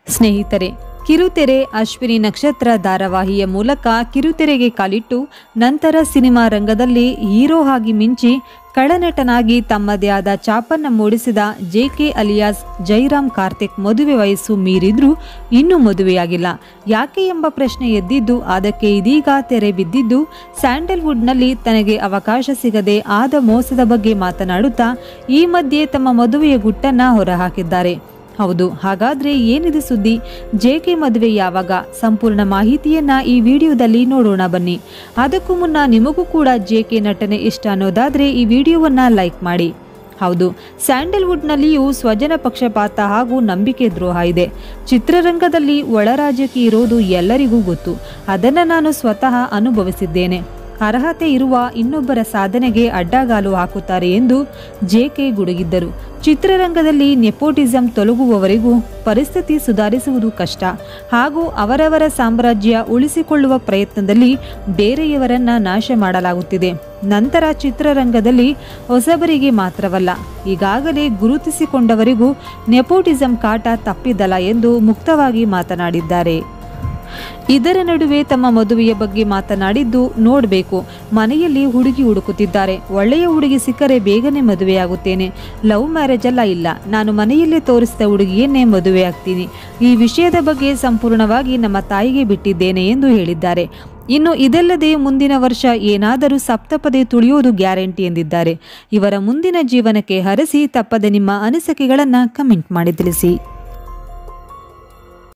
ಸ್ನೇಹಿತರೆ, ಕಿರುತೆರೆ ಅಶ್ವಿನಿ ನಕ್ಷತ್ರ ಧಾರಾವಾಹಿಯ ಮೂಲಕ ಕಿರುತೆರೆಗೆ ಕಾಲಿಟ್ಟು ನಂತರ ಸಿನಿಮಾ ರಂಗದಲ್ಲಿ ಹೀರೋ ಆಗಿ ಮಿಂಚಿ ಕಳನಟನಾಗಿ ತಮ್ಮದೇ ಆದ ಛಾಪನ್ನು ಮೂಡಿಸಿದ ಜೆಕೆ ಅಲಿಯಾಸ್ ಜೈರಾಮ್ ಕಾರ್ತಿಕ್ ಮದುವೆ ವಯಸ್ಸು ಮೀರಿದ್ರೂ ಇನ್ನೂ ಮದುವೆಯಾಗಿಲ್ಲ. ಯಾಕೆ ಎಂಬ ಪ್ರಶ್ನೆ ಎದ್ದಿದ್ದು ಅದಕ್ಕೆ ಇದೀಗ ತೆರೆ ಬಿದ್ದಿದ್ದು ಸ್ಯಾಂಡಲ್ವುಡ್ನಲ್ಲಿ ತನಗೆ ಅವಕಾಶ ಸಿಗದೆ ಆದ ಮೋಸದ ಬಗ್ಗೆ ಮಾತನಾಡುತ್ತಾ ಈ ಮಧ್ಯೆ ತಮ್ಮ ಮದುವೆಯ ಗುಟ್ಟನ್ನು ಹೊರಹಾಕಿದ್ದಾರೆ. ಹೌದು, ಹಾಗಾದ್ರೆ ಏನಿದೆ ಸುದ್ದಿ? ಜೆಕೆ ಮದುವೆ ಯಾವಾಗ? ಸಂಪೂರ್ಣ ಮಾಹಿತಿಯನ್ನ ಈ ವಿಡಿಯೋದಲ್ಲಿ ನೋಡೋಣ ಬನ್ನಿ. ಅದಕ್ಕೂ ಮುನ್ನ ನಿಮಗೂ ಕೂಡ ಜೆಕೆ ನಟನೆ ಇಷ್ಟ ಅನ್ನೋದಾದ್ರೆ ಈ ವಿಡಿಯೋವನ್ನ ಲೈಕ್ ಮಾಡಿ. ಹೌದು, ಸ್ಯಾಂಡಲ್ವುಡ್ನಲ್ಲಿಯೂ ಸ್ವಜನ ಪಕ್ಷಪಾತ ಹಾಗೂ ನಂಬಿಕೆ ದ್ರೋಹ ಇದೆ. ಚಿತ್ರರಂಗದಲ್ಲಿ ಒಳರಾಜಕೀಯ ಇರೋದು ಎಲ್ಲರಿಗೂ ಗೊತ್ತು. ಅದನ್ನು ನಾನು ಸ್ವತಃ ಅನುಭವಿಸಿದ್ದೇನೆ. ಅರ್ಹತೆ ಇರುವ ಇನ್ನೊಬ್ಬರ ಸಾಧನೆಗೆ ಅಡ್ಡಗಾಲು ಹಾಕುತ್ತಾರೆ ಎಂದು ಜೆಕೆ ಗುಡುಗಿದ್ದರು. ಚಿತ್ರರಂಗದಲ್ಲಿ ನೆಪೋಟಿಸಂ ತೊಲಗುವವರೆಗೂ ಪರಿಸ್ಥಿತಿ ಸುಧಾರಿಸುವುದು ಕಷ್ಟ ಹಾಗೂ ಅವರವರ ಸಾಮ್ರಾಜ್ಯ ಉಳಿಸಿಕೊಳ್ಳುವ ಪ್ರಯತ್ನದಲ್ಲಿ ಬೇರೆಯವರನ್ನ ನಾಶ ಮಾಡಲಾಗುತ್ತಿದೆ. ನಂತರ ಚಿತ್ರರಂಗದಲ್ಲಿ ಹೊಸಬರಿಗೆ ಮಾತ್ರವಲ್ಲ, ಈಗಾಗಲೇ ಗುರುತಿಸಿಕೊಂಡವರಿಗೂ ನೆಪೋಟಿಸಂ ಕಾಟ ತಪ್ಪಿದಲ್ಲ ಎಂದು ಮುಕ್ತವಾಗಿ ಮಾತನಾಡಿದ್ದಾರೆ. ಇದರ ನಡುವೆ ತಮ್ಮ ಮದುವೆಯ ಬಗ್ಗೆ ಮಾತನಾಡಿದ್ದು ನೋಡಬೇಕು. ಮನೆಯಲ್ಲಿ ಹುಡುಗಿ ಹುಡುಕುತ್ತಿದ್ದಾರೆ. ಒಳ್ಳೆಯ ಹುಡುಗಿ ಸಿಕ್ಕರೆ ಬೇಗನೆ ಮದುವೆಯಾಗುತ್ತೇನೆ. ಲವ್ ಮ್ಯಾರೇಜ್ ಅಲ್ಲ, ಇಲ್ಲ, ನಾನು ಮನೆಯಲ್ಲೇ ತೋರಿಸಿದ ಹುಡುಗಿಯನ್ನೇ ಮದುವೆ ಆಗ್ತೀನಿ. ಈ ವಿಷಯದ ಬಗ್ಗೆ ಸಂಪೂರ್ಣವಾಗಿ ನಮ್ಮ ತಾಯಿಗೆ ಬಿಟ್ಟಿದ್ದೇನೆ ಎಂದು ಹೇಳಿದ್ದಾರೆ. ಇನ್ನು ಇದಲ್ಲದೆ ಮುಂದಿನ ವರ್ಷ ಏನಾದರೂ ಸಪ್ತಪದಿ ತುಳಿಯೋದು ಗ್ಯಾರಂಟಿ ಎಂದಿದ್ದಾರೆ. ಇವರ ಮುಂದಿನ ಜೀವನಕ್ಕೆ ಹರಸಿ ತಪ್ಪದೆ ನಿಮ್ಮ ಅನಿಸಿಕೆಗಳನ್ನು ಕಮೆಂಟ್ ಮಾಡಿ ತಿಳಿಸಿ.